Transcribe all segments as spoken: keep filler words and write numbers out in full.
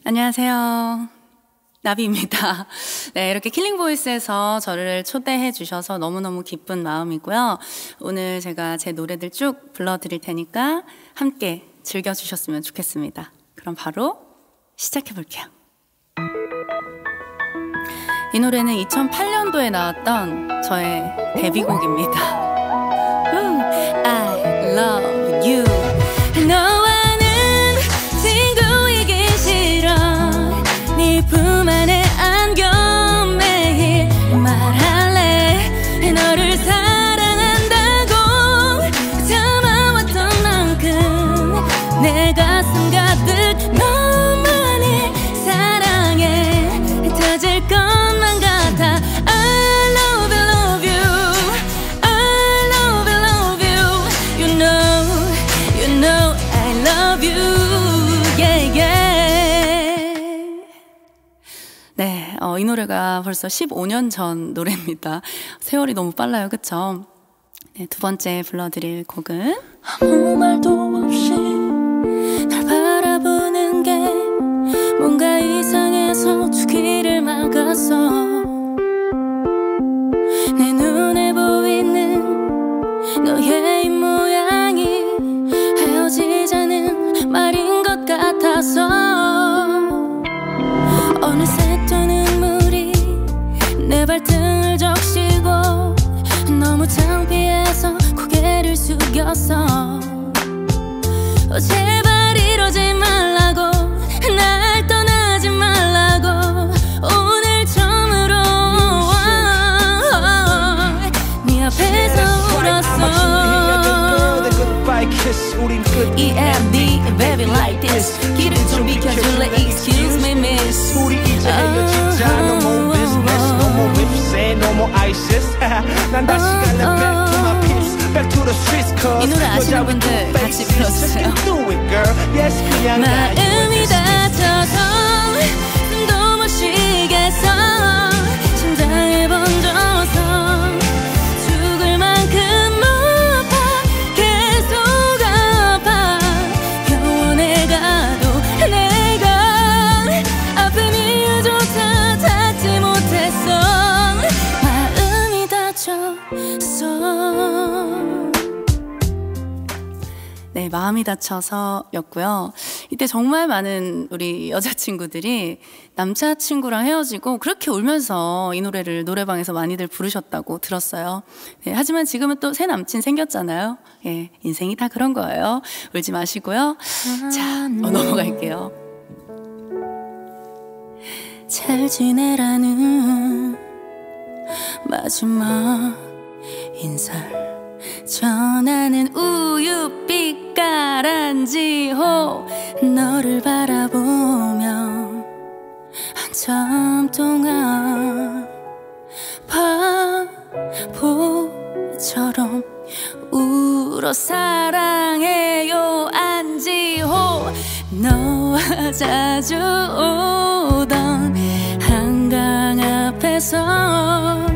안녕하세요. 나비입니다. 네, 이렇게 킬링보이스에서 저를 초대해 주셔서 너무너무 기쁜 마음이고요. 오늘 제가 제 노래들 쭉 불러드릴 테니까 함께 즐겨주셨으면 좋겠습니다. 그럼 바로 시작해 볼게요. 이 노래는 이천팔 년도에 나왔던 저의 데뷔곡입니다. I love you. 너와는 친구이기 싫어. 네 품 안에 안겨 매일 말할래. 너를 사랑한다고 참아왔던 만큼 내 가슴 가득 너만을 사랑해. 터질 것만 같아. I love you, love you. I love you, love you. You know, you know I love you. Yeah, yeah. 네, 어, 이 노래가 벌써 십오 년 전 노래입니다. 세월이 너무 빨라요, 그쵸? 네, 두 번째 불러드릴 곡은 아무 말도 없이 날 바라보는 게 뭔가 이상해서 두 귀를 막았어. 내 눈에 보이는 너의 입모양이 헤어지자는 말인 것 같아서 어느새 또 눈물이 내 발등을 적시고 너무 창피해서 고개를 숙였어. 어, 제발 이러지 말라고, 날 떠나지 말라고 오늘 처음으로 네 앞에서 울었어. E M D baby like this. 길을 좀 비켜줄래 excuse me miss. 우리 이제 헤어지자. No more business, no more lips and no more ISIS. 난 다시 갈래 back to my peace, back to the streets. 이 노래 아시는 분들 같이 불러주세요. 마음이 다쳐서 숨도 못 쉬겠어. 심장에 번져서 죽을 만큼 아파. 계속 아파. 병원에 가도 내가 아픈 이유조차 찾지 못했어. 마음이 다쳤어. 네, 마음이 다쳐서 였고요. 이때 정말 많은 우리 여자친구들이 남자친구랑 헤어지고 그렇게 울면서 이 노래를 노래방에서 많이들 부르셨다고 들었어요. 네, 하지만 지금은 또 새 남친 생겼잖아요. 예, 인생이 다 그런 거예요. 울지 마시고요. 자, 어, 넘어갈게요. 잘 지내라는 마지막 인사를 전하는 우유빛 가란지호. 너를 바라보며 한참 동안 바보처럼 울어 사랑해요 안지호. 너와 자주 오던 한강 앞에서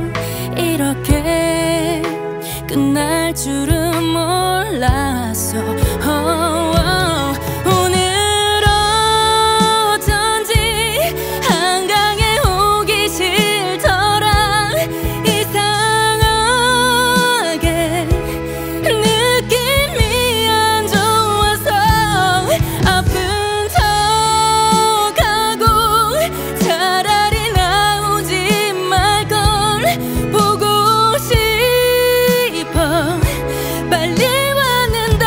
이렇게 끝날 줄은 몰랐어. oh, oh. 오늘 어쩐지 한강에 오기 싫더라. 이상하게 느낌이 안 좋아서 아픈 척하고 차라리 나오지 말걸. 보고 싶어 빨리 왔는데.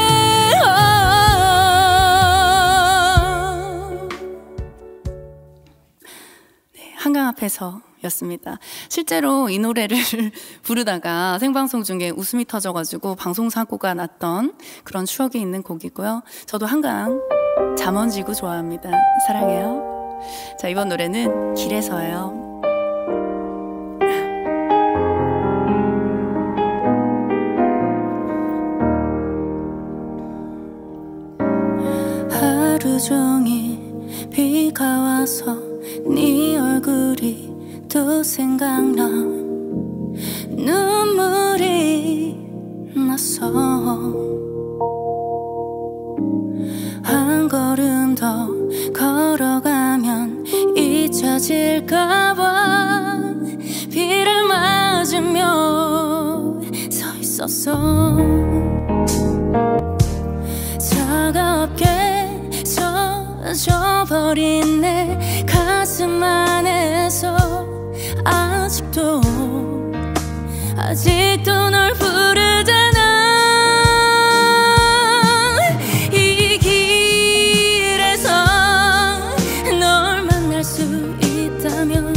네, 한강 앞에서 였습니다. 실제로 이 노래를 부르다가 생방송 중에 웃음이 터져가지고 방송사고가 났던 그런 추억이 있는 곡이고요. 저도 한강 잠원지구 좋아합니다. 사랑해요. 자, 이번 노래는 길에서예요. 하루 종일 비가 와서 네 얼굴이 또 생각나. 눈물이 났어. 한 걸음 더 걸어가 떨어질까봐 비를 맞으며 서 있었어. 차갑게 젖어버린 내 가슴 안에서 아직도 아직도 널 부르잖아. 이 길에서 널 만날 수 있다면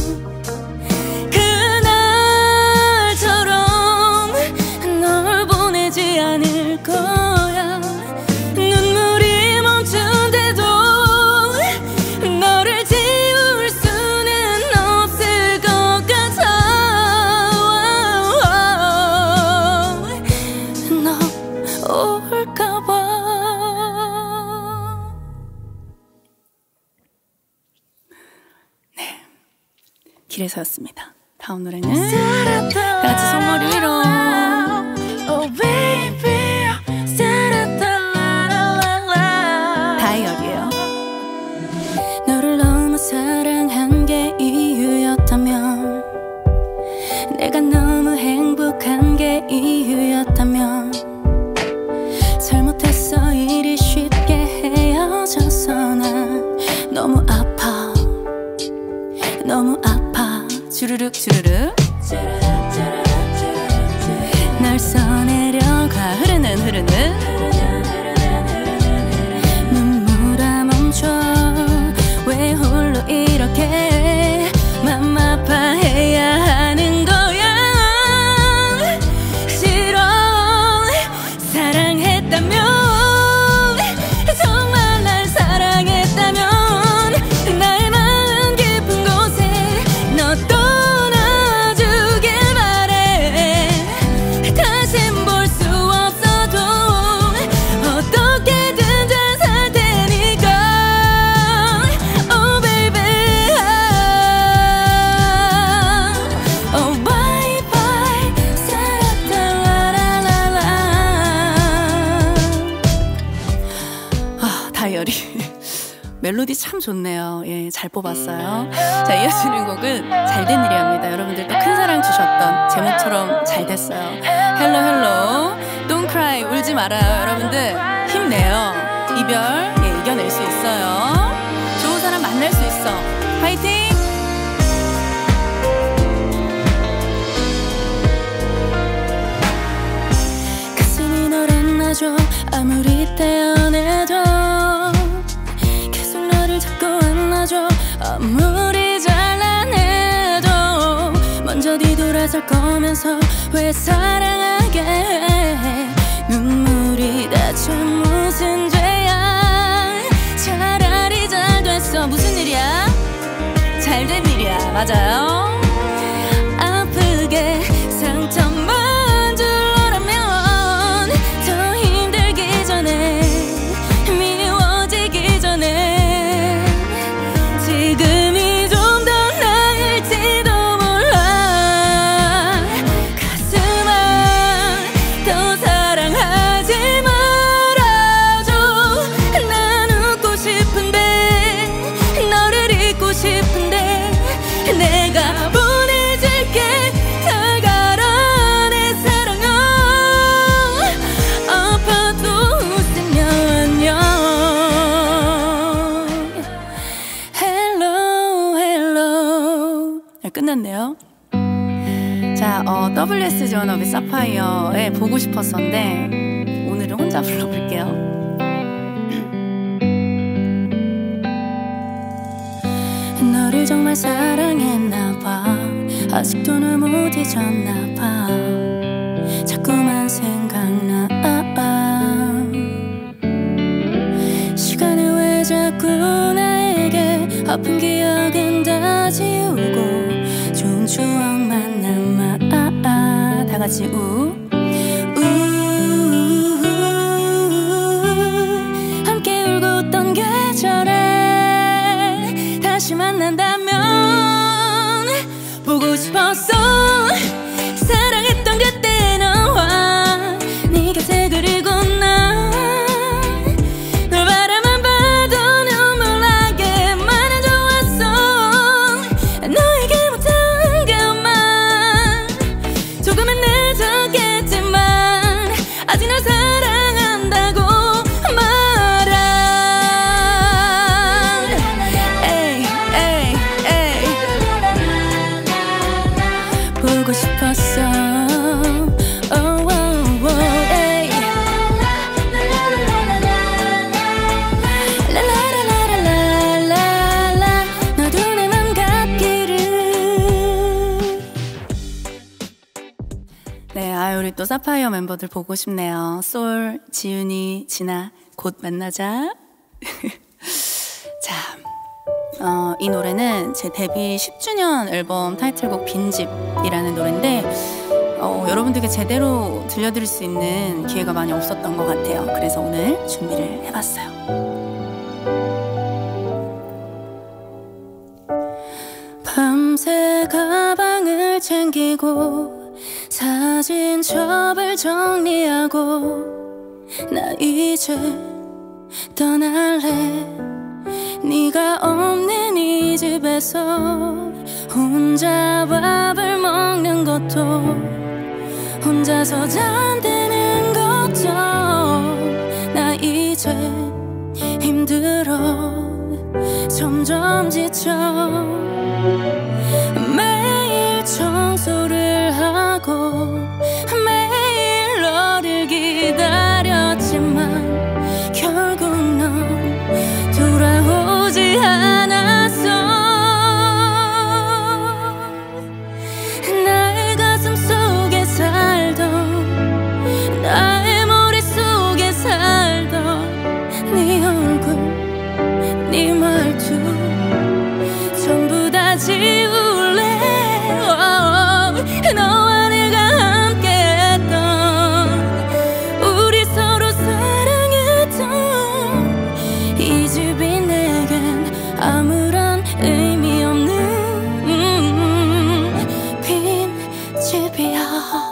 그날처럼 널 보내지 않을 거야. 눈물이 멈춘데도 너를 지울 수는 없을 것 같아. 너 올까봐. 네, 길에서였습니다. 다음 노래는 다 같이 손머리 위로. Oh baby, 다이어리예요. 너를 너무 사랑한 게 이유였다면, 내가 너무 행복한 게 이유였다면, 잘못했어 이리 쉽게 헤어져서 난 너무 아파 너무 아파. 주르륵 주르륵 널 써내려가 흐르는 흐르는 눈물아 멈춰. 왜 홀로 이렇게 맘 아파해야 하는 거야. 싫어. 사랑했다면, 정말 날 사랑했다면 나의 마음 깊은 곳에 너 떠나주길 바래. 다신 볼 수 없어도 어떻게든 잘 살 테니까. Oh baby, oh bye bye, 사라따라라라. 아, 다이어리. 멜로디 참 좋네요. 예, 잘 뽑았어요. 자, 이어지는 곡은 잘된 일이랍니다. 여러분들도 큰 사랑 주셨던 제목처럼 잘 됐어요. 헬로 헬로, Don't cry, 울지 말아요. 여러분들 힘내요. 이별, 예, 이겨낼 수 있어요. 좋은 사람 만날 수 있어. 화이팅! 가슴이 널 안아줘. 아무리 떼어내도 계속 너를 잡고 안아줘. 아무리 잘라내도 먼저 뒤돌아설 거면서 왜 사랑하게 해. 눈물이 다쳐 무슨 죄야. 차라리 잘 됐어. 무슨 일이야? 잘된 일이야. 맞아요. 아프게 상처만 줄라면 더 힘들기 전에, 미워지기 전에 지금이 좀 더 나을지도 몰라. 가슴아 더 사랑하지 말아줘. 난 웃고 싶은데, 너를 잊고 싶은데, 내가 보내줄게. 잘 가라 내 사랑아. 아파도 웃으며 안녕. 헬로 헬로. 네, 끝났네요. 자, 어, 더블유 에스 존업의 사파이어에 보고 싶었었는데 오늘은 혼자 불러볼게요. 너를 정말 사랑했나봐. 아직도 널 못 잊었나봐. 자꾸만 생각나. 시간이 왜 자꾸 나에게 아픈 기억은 다 지우고 좋은 추억만 남아. 다 같이 우. 우. 함께 울고 웃던 계절에 다시 만난다면 보고 싶었어. 사랑했던 그때 너와 네 곁에. 그리고 난 널 바라만 봐도 눈물 나게만 해줘왔어. 사파이어 멤버들 보고 싶네요. 솔, 지윤이, 진아 곧 만나자. 자, 어, 이 노래는 제 데뷔 십 주년 앨범 타이틀곡 빈집이라는 노래인데 어, 여러분들께 제대로 들려드릴 수 있는 기회가 많이 없었던 것 같아요. 그래서 오늘 준비를 해봤어요. 밤새 가방을 챙기고 사진첩을 정리하고 나 이제 떠날래. 네가 없는 이 집에서 혼자 밥을 먹는 것도 혼자서 잠드는 것도 나 이제 힘들어. 점점 지쳐. 매일 청소를 하고 매일 너를 기다렸지만 결국 넌 돌아오지 않았어. 나의 가슴 속에 살던 나의 머릿속에 살던 네 얼굴 네 말투 전부 다 지울래. 너와 내가 함께했던 우리 서로 사랑했던 이 집이 내겐 아무런 의미 없는 음, 빈 집이야.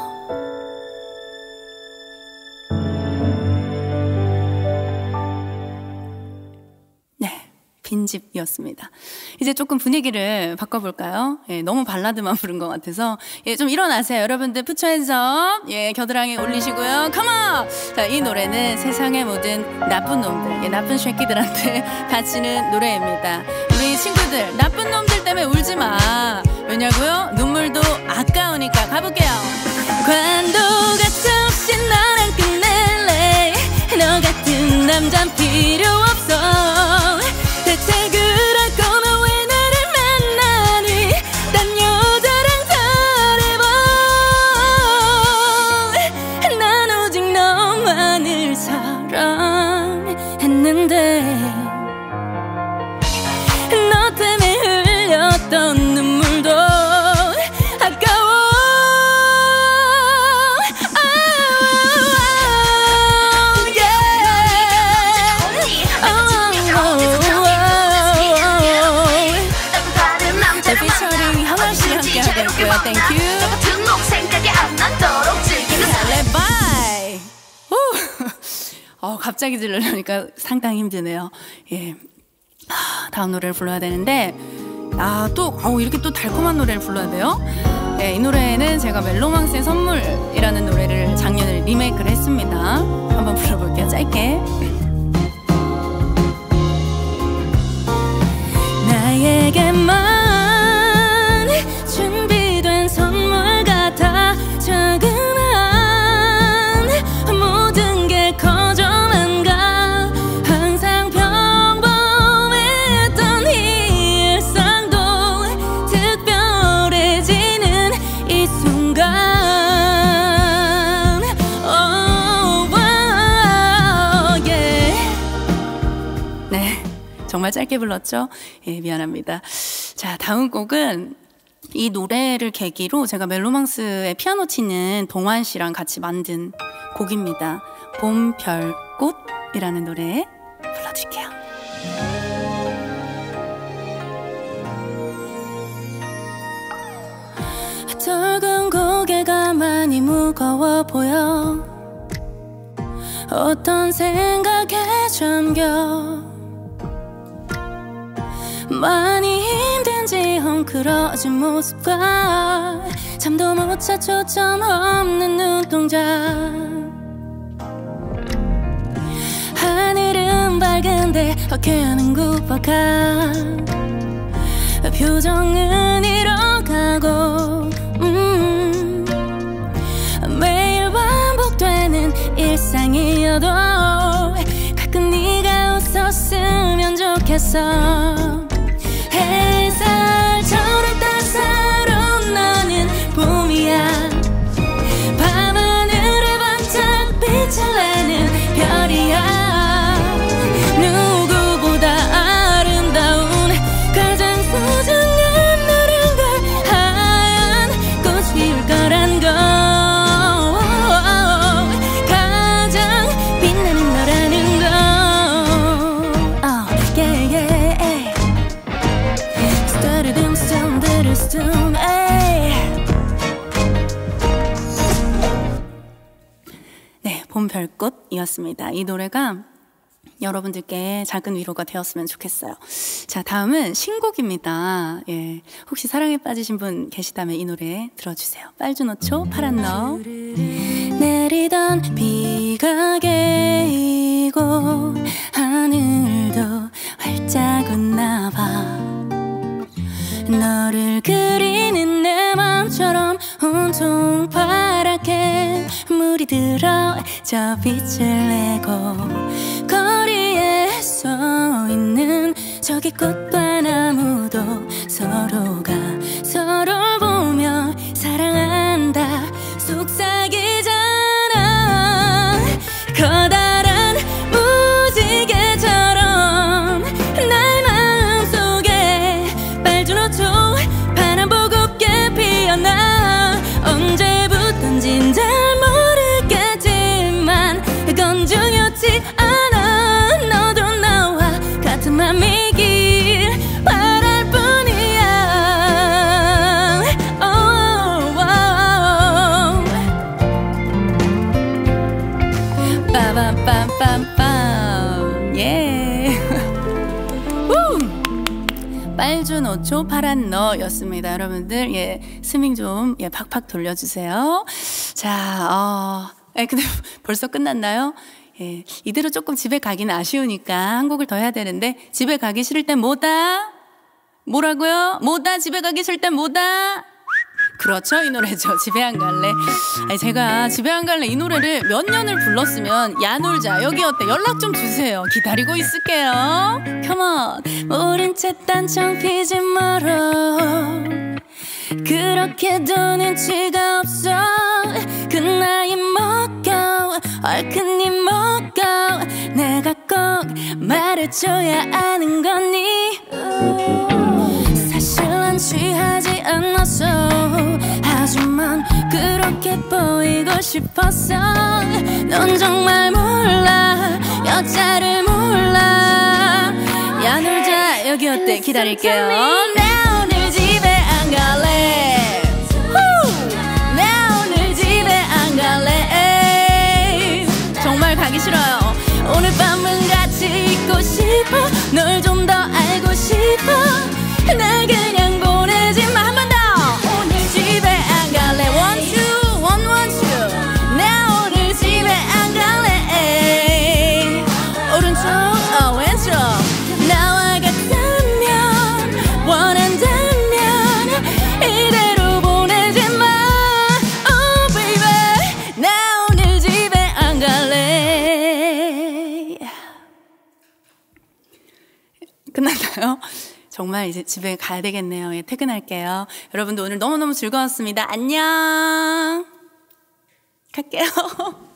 빈집이었습니다. 이제 조금 분위기를 바꿔볼까요? 예, 너무 발라드만 부른 것 같아서 예, 좀 일어나세요. 여러분들 푸처해서 예, 겨드랑이 올리시고요. 컴온! 자, 이 노래는 세상의 모든 나쁜 놈들, 예, 나쁜 쉐끼들한테 바치는 노래입니다. 우리 친구들, 나쁜 놈들 때문에 울지 마. 왜냐고요? 눈물도 아까우니까. 가볼게요. 관도 가차없이 나랑 끝낼래. 너 같은 남잔 필요 없어. 대체 그럴 거면 왜 나를 만나니? 딴 여자랑 잘해봐. 난 오직 너만을 사랑했는데 너 때문에 흘렸던 눈물도 아까워. Thank you. 어, 갑자기 들으려니까 상당히 힘드네요. 예, 아, 다음 노래를 불러야 되는데 아, 또 어, 이렇게 또 달콤한 노래를 불러야 돼요. 예, 이 노래는 제가 멜로망스의 선물이라는 노래를 작년에 리메이크를 했습니다. 한번 불러볼게요. 짧게. 나에게만 준비된 선물 같아. 자그마한 모든 게 거저만가. 항상 평범했던 이 일상도 특별해지는 이 순간. oh, oh, yeah. 네, 정말 짧게 불렀죠? 예, 미안합니다. 자, 다음 곡은 이 노래를 계기로 제가 멜로망스의 피아노 치는 동환 씨랑 같이 만든 곡입니다. 봄, 별, 꽃이라는 노래 불러드릴게요. 붉은 고개가 많이 무거워 보여. 어떤 생각에 잠겨 많이 힘든지 헝클어진 모습과 잠도 못 자 초점 없는 눈동자. 하늘은 밝은데 어깨는 굽어가. 표정은 잃어가고 음, 매일 반복되는 일상이어도 가끔 네가 웃었으면 좋겠어. 햇살처럼 따사로운 너는 봄이야. 밤하늘 봄 별꽃이었습니다. 이 노래가 여러분들께 작은 위로가 되었으면 좋겠어요. 자, 다음은 신곡입니다. 예, 혹시 사랑에 빠지신 분 계시다면 이 노래 들어주세요. 빨주노초 파란 너. 내리던 비가 개이고 하늘도 활짝 웃나 봐. 너를 그리는 내 맘처럼 온통 파랗게 물이 들어 저 빛을 내고 거리에 서 있는 저기 꽃과 나무도 서로가 서로를 보며 사랑한다 속삭이잖아. 커다란 무지개처럼 날 마음속에 빨주노초 파란 보급게 피어나. 언제부턴진 잘 모르겠지만 그건 중요치 않아. 너도 나와 같은 맘이길 바랄 뿐이야. oh, oh. 빠밤빰빰빰 예. 빨주노초 파란 너였습니다. 여러분들 예 스밍 좀 예 팍팍 돌려주세요. 자, 어, 예 근데 벌써 끝났나요? 예, 이대로 조금 집에 가기는 아쉬우니까 한 곡을 더 해야 되는데 집에 가기 싫을 땐 뭐다? 뭐라고요? 뭐다? 집에 가기 싫을 땐 뭐다? 그렇죠, 이 노래죠. 집에 안 갈래. 아니, 제가 집에 안 갈래 이 노래를 몇 년을 불렀으면 야 놀자 여기 어때 연락 좀 주세요. 기다리고 있을게요. Come on. 모른 채 딴청 피지 말어. 그렇게도 눈치가 없어. 그 나이 먹고 얼큰 입 먹고 내가 꼭 말해줘야 아는 거니. 사실 난 취하지 않았어. 하지만 그렇게 보이고 싶었어. 넌 정말 몰라 여자를 몰라. 야 놀자 여기 어때 기다릴게요. 나 오늘 집에 안 갈래. 나 오늘 집에 안 갈래. 정말 가기 싫어요. 오늘 밤은 같이 있고 싶어. 널 좀 더 알고 싶어. 날 그냥 보내지 마. 한 번 더. 오늘 집에 안 갈래. One two one one two. 나 오늘 집에 안 갈래. 오른쪽 어 왼쪽. 나와 같다면 원한다면 이대로 보내지 마. Oh baby. 나 오늘 집에 안 갈래. 끝났나요? 정말 이제 집에 가야 되겠네요. 예, 퇴근할게요. 여러분도 오늘 너무너무 즐거웠습니다. 안녕. 갈게요.